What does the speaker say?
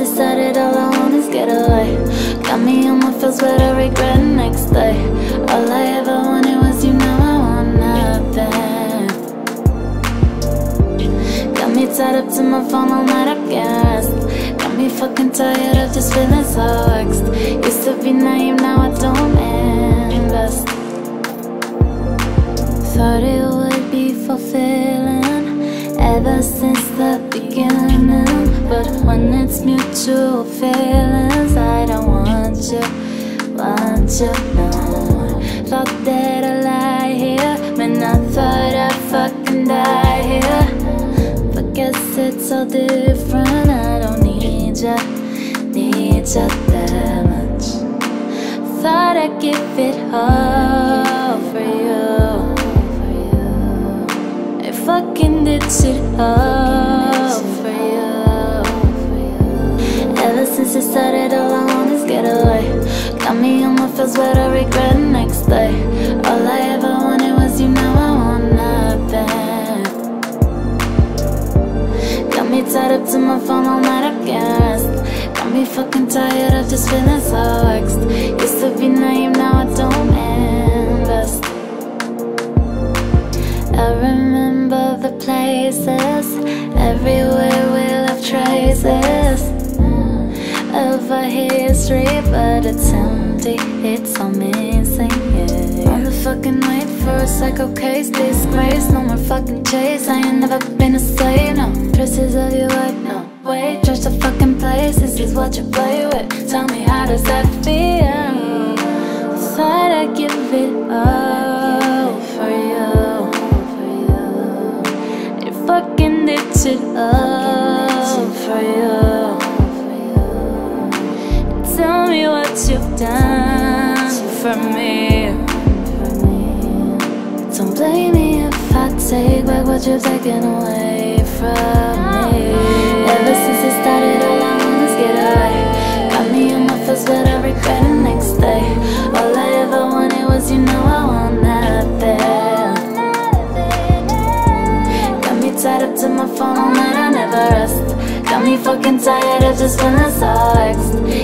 it started, all I want is get away. Got me on my feels, but I regret the next day. All I ever wanted was you, now I want nothing. Got me tied up to my phone all night, I guess. Got me fucking tired of just feeling so vexed. Used to be naive, now I don't invest. Thought it would be fulfilling ever since the beginning, but when it's mutual feelings, I don't want you, no. Thought that I'd lie here, man, I thought I'd fucking die here. But guess it's all different, I don't need you that much. Thought I'd give it all for you. I fucking did shit all for you. Ever since it started, all I want is get away. Got me on my feels, but I regret the next day. All I ever wanted was you, now I want nothing. Got me tied up to my phone all night, I guess. Got me fucking tired of just feeling so vexed. Used to be naive, now I don't invest. I remember the places, everywhere we left traces of our history, but it's empty, it's all missing, yeah. On the fucking wait for a psycho case, disgrace, no more fucking chase. I ain't never been a slave, no traces of your life, no way. Trash the fucking place, this is what you play with. Tell me, how does that feel? Thought I'd give it all for you. I fucking did it all for you. Tell me what you've done for me. Don't blame me if I take back what you've taken away from me. Ever since it started, all I want is get away. Got me on my feels, but I regret the next day. All I ever wanted was you, now I want nothing. Got me tied up to my phone all night, I never rest. Got me fucking tired of just feeling so vexed.